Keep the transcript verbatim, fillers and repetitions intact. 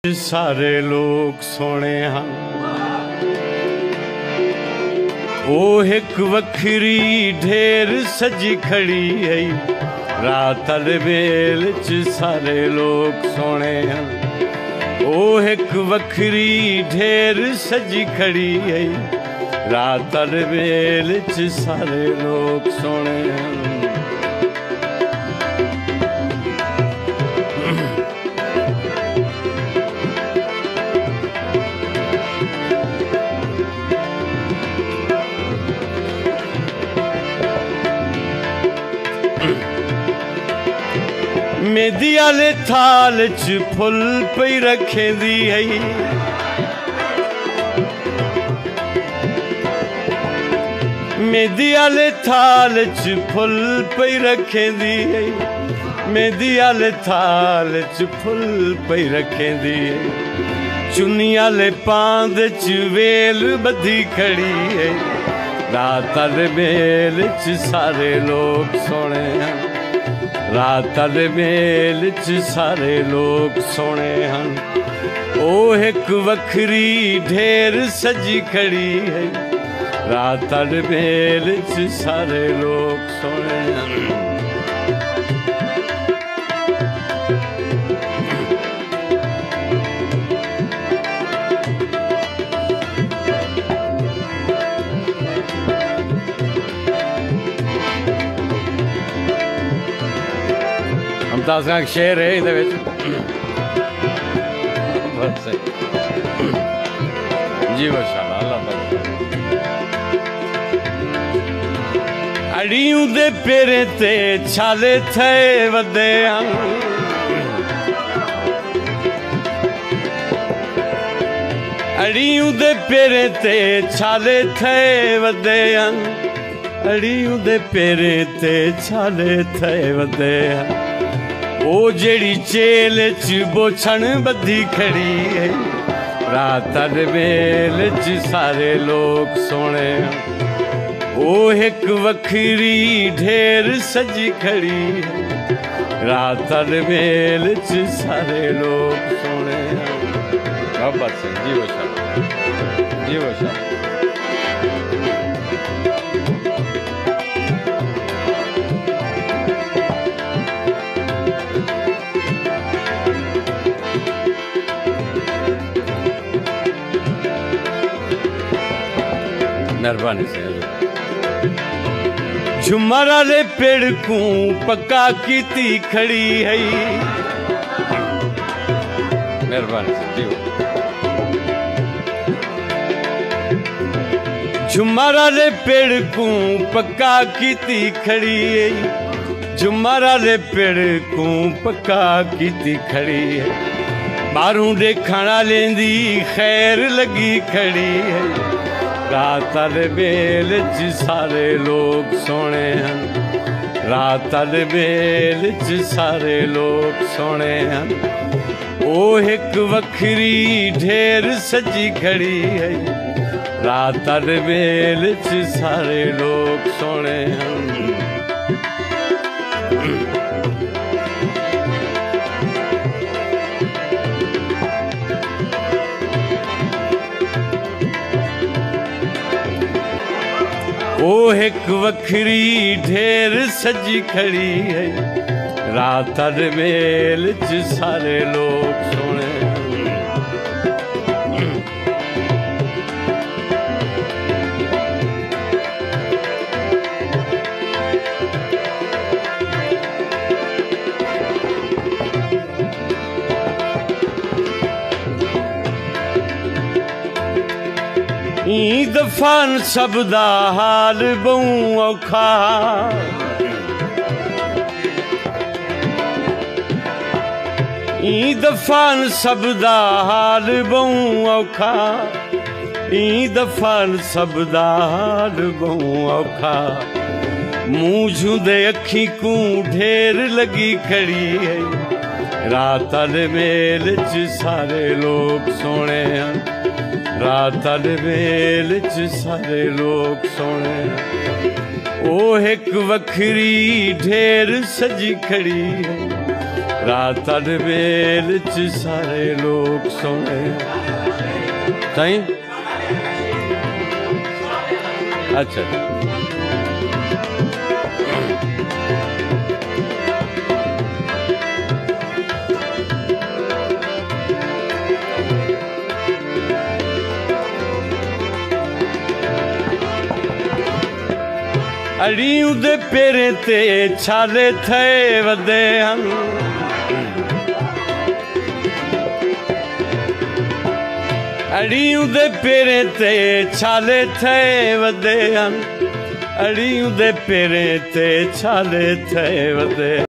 सारे लोग सोने हैं ओ एक वखरी ढेर सजी खड़ी है रात बेल च सारे लोग सोने हैं ओ एक वखरी ढेर सजी खड़ी है रात बेल च सारे लोग सोने हैं। मेहंदी आले थाल च फुल पई रखे दी है मेहंदी आले थाल च फुल पई रखे दी है मेहंदी आले थाल च फुल पई रखे दी है चुन्नी आले पांद च वेल बधी खड़ी है रात बेल च सारे लोग सोने हैं रात मेल च सारे लोग सोने हैं ओ एक वखरी ढेर सजी खड़ी है रात मेल च सारे लोग सोने हैं। दस का शेर है इधर जी माशाअल्लाह अल्लाह अड़ियों दे पेरे ते छाले थे वदे अड़ियों दे पेरे ते छाले थे वदे अड़ियों दे पेरे ते छाले थे वदे ओ जेड़ी चेल च बोछण बधी खड़ी है रात मेल च सारे लोग सोने ओ एक वखरी ढेर सजी खड़ी है रात मेल च सारे लोग सोने। मोहब्बत से जी वशा जी वशा मेहरबानी से झुमर वाले पेड़ को पक्का कीती खड़ी है मेहरबानी से झुमर वाले पेड़ को पक्का कीती खड़ी है झुमर वाले पेड़ को पक्का कीती खड़ी है बारू देखना लेंदी खैर लगी खड़ी है रात बेल च सारे लोग सोने हैं रात बेल च सारे लोग सोने हैं ओ एक वखरी ढेर सजी खड़ी है रात बेल च सारे लोग सोने हैं। ओ एक वखरी ढेर सजी खड़ी है रात मेल च सारे लोग सोने ई दफान सब दा हाल बहु औखा ई दफान सब दा हाल बहु औखा ई दफान सब दा हाल बहु औखा मुँह झुंदे अखी को ढेर लगी खड़ी है रात मेल च सारे लोग सोने हैं रात मेल च सारे लोग सोने ओ एक वखरी ढेर सजी खड़ी है रात दे वेल च सारे लोग सोने ताई अच्छा अड़ियों दे पेरे ते छाले थे वदे हन अड़ियों दे पेरे ते छाले थे वदे हन अड़ियों दे पेरे ते छाले थे वदे